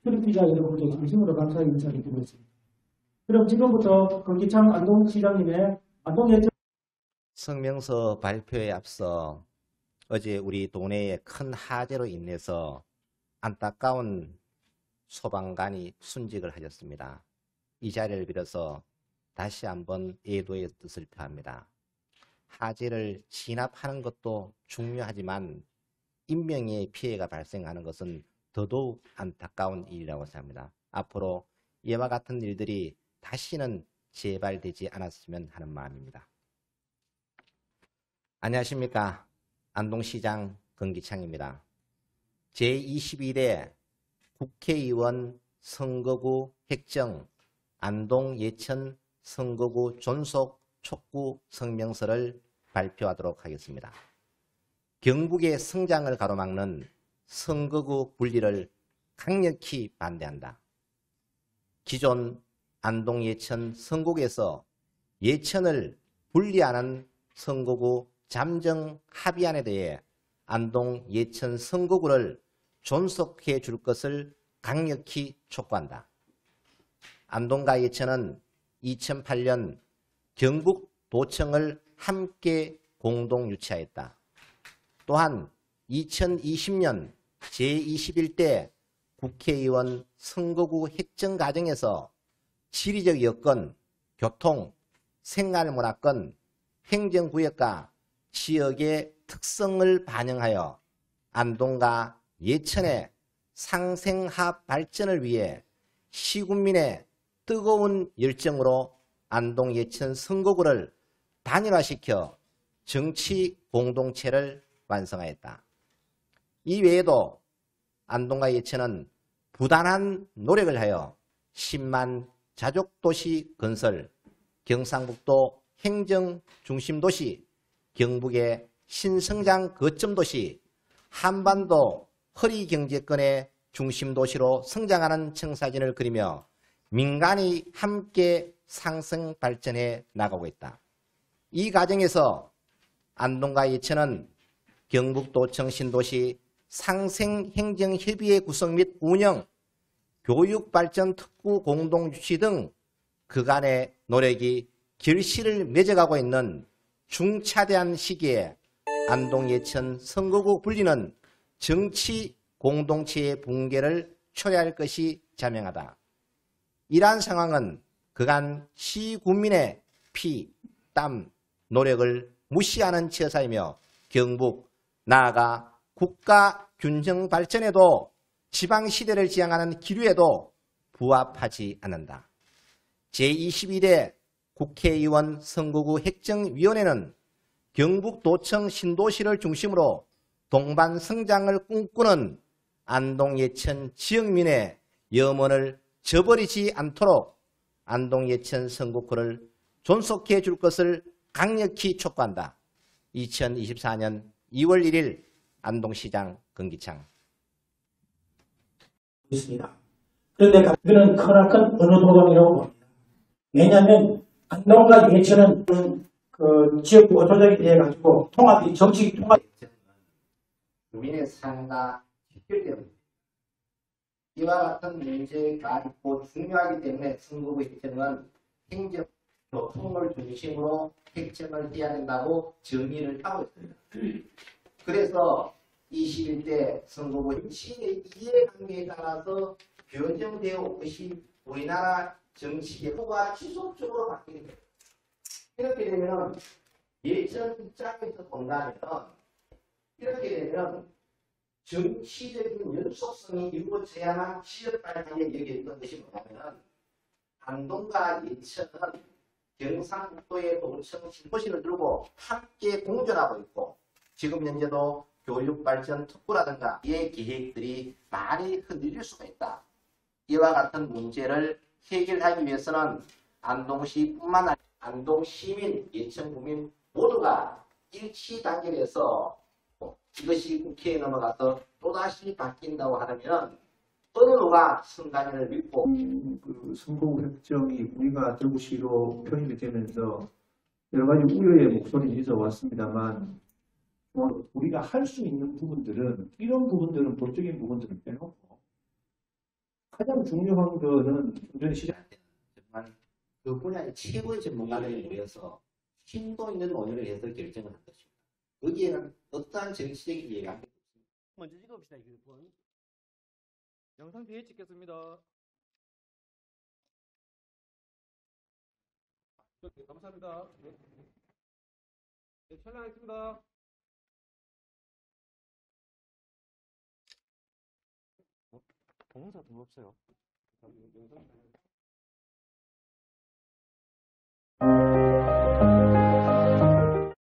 출입기자 여러분들 진심으로 감사의 인사를 드리고 있습니다. 그럼 지금부터 건기창 안동시장님의 안동예정 성명서 발표에 앞서 어제 우리 동네에 큰 화재로 인해서 안타까운 소방관이 순직을 하셨습니다. 이 자리를 빌어서 다시 한번 애도의 뜻을 표합니다. 화재를 진압하는 것도 중요하지만 인명의 피해가 발생하는 것은 더더욱 안타까운 일이라고 생각합니다. 앞으로 이와 같은 일들이 다시는 재발되지 않았으면 하는 마음입니다. 안녕하십니까. 안동시장 건기창입니다. 제21회 국회의원 선거구 획정 안동 예천 선거구 존속 촉구 성명서를 발표하도록 하겠습니다. 경북의 성장을 가로막는 선거구 분리를 강력히 반대한다. 기존 안동 예천 선거구에서 예천을 분리하는 선거구 잠정 합의안에 대해 안동 예천 선거구를 존속해 줄 것을 강력히 촉구한다. 안동과 예천은 2008년 경북도청을 함께 공동 유치하였다. 또한 2020년 제21대 국회의원 선거구 획정 과정에서 지리적 여건, 교통, 생활문화권, 행정구역과 지역의 특성을 반영하여 안동과 예천의 상생합 발전을 위해 시군민의 뜨거운 열정으로 안동 예천 선거구를 단일화시켜 정치 공동체를 완성하였다. 이 외에도 안동과 예천은 부단한 노력을 하여 10만 자족도시 건설, 경상북도 행정중심도시, 경북의 신성장 거점도시, 한반도 허리경제권의 중심도시로 성장하는 청사진을 그리며 민간이 함께 상승 발전해 나가고 있다. 이 과정에서 안동과 예천은 경북도청 신도시 상생행정협의회 구성 및 운영, 교육발전 특구 공동주치 등 그간의 노력이 결실을 맺어가고 있는 중차대한 시기에 안동 예천 선거구 분리는 정치 공동체의 붕괴를 초래할 것이 자명하다. 이러한 상황은 그간 시군민의 피, 땀, 노력을 무시하는 처사이며 경북, 나아가 국가 균형 발전에도 지방시대를 지향하는 기류에도 부합하지 않는다. 제21대 국회의원 선거구 획정위원회는 경북도청 신도시를 중심으로 동반 성장을 꿈꾸는 안동 예천 지역민의 염원을 저버리지 않도록 안동 예천 선거구를 존속해 줄 것을 강력히 촉구한다. 2024년 2월 1일 안동시장 건기창. 있습니다. 그런데 이거는 크나큰 어느 도전이라고 봅니다. 왜냐하면 안동과 예천은 그 지역구 어조적이 돼가지고 통합이 정치 통합 국민의 삶과 직결되는 이와 같은 문제가 있고 중요하기 때문에 선거구 획정은 행정 교통을 중심으로 획정을 해야 된다고 정의를 하고 있습니다. 그래서 21대 선거구 시의 이해관계에 따라서 변경되어 올 것이 우리나라 정치계가 지속적으로 바뀌게 됩니다. 이렇게 되면 예천 입장에서 본다면 이렇게 되면 정치적인 연속성이 이루어져야만 지역 발전에 여기있던 것이 뭐냐면 안동과 예천은 경상북도의 도청 신도시를 두고 함께 공존하고 있고 지금 현재도 교육발전 특구라든가 이의 계획들이 많이 흔들릴 수가 있다. 이와 같은 문제를 해결하기 위해서는 안동시뿐만 아니라 안동시민, 예천구민 모두가 일치 단결해서 이것이 국회에 넘어가서 또다시 바뀐다고 하면 어느 누가 순간을 믿고 그 선거구 획정이 우리가 들고시로 표현이 되면서 여러 가지 우려의 목소리는 있어왔습니다만 우리가 할 수 있는 부분들은 이런 부분들은 법적인 부분들을 빼놓고 가장 중요한 거는 좀 전에 시작 정말 그 분야의 최고의 전문가들이 모여서 심도 있는 논의를 해서 결정을 한 것입니다. 거기에는 어떠한 정치적인 이해가 먼저 찍어봅시다. 이거 번. 영상 뒤에 찍겠습니다. 감사합니다. 네, 촬영하겠습니다. 동영상 등 없어요. 영상